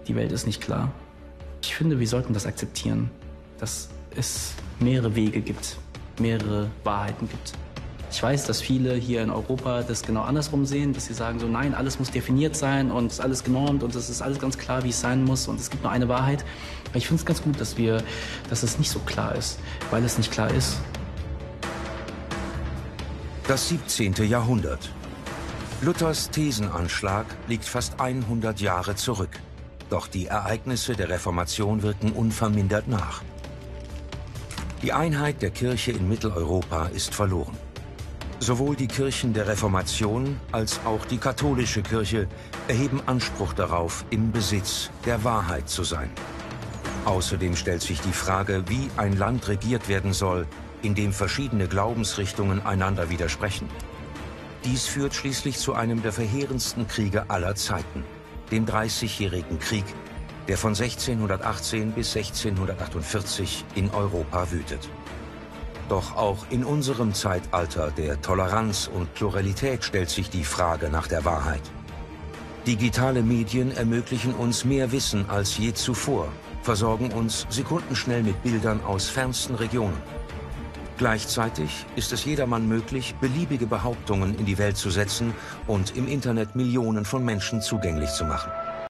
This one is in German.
die Welt ist nicht klar. Ich finde, wir sollten das akzeptieren, dass es mehrere Wege gibt, mehrere Wahrheiten gibt. Ich weiß, dass viele hier in Europa das genau andersrum sehen, dass sie sagen so, nein, alles muss definiert sein und es ist alles genormt und es ist alles ganz klar, wie es sein muss und es gibt nur eine Wahrheit. Aber ich finde es ganz gut, dass es nicht so klar ist, weil es nicht klar ist. Das 17. Jahrhundert. Luthers Thesenanschlag liegt fast 100 Jahre zurück. Doch die Ereignisse der Reformation wirken unvermindert nach. Die Einheit der Kirche in Mitteleuropa ist verloren. Sowohl die Kirchen der Reformation als auch die katholische Kirche erheben Anspruch darauf, im Besitz der Wahrheit zu sein. Außerdem stellt sich die Frage, wie ein Land regiert werden soll, in dem verschiedene Glaubensrichtungen einander widersprechen. Dies führt schließlich zu einem der verheerendsten Kriege aller Zeiten, dem Dreißigjährigen Krieg, der von 1618 bis 1648 in Europa wütet. Doch auch in unserem Zeitalter der Toleranz und Pluralität stellt sich die Frage nach der Wahrheit. Digitale Medien ermöglichen uns mehr Wissen als je zuvor, versorgen uns sekundenschnell mit Bildern aus fernsten Regionen. Gleichzeitig ist es jedermann möglich, beliebige Behauptungen in die Welt zu setzen und im Internet Millionen von Menschen zugänglich zu machen.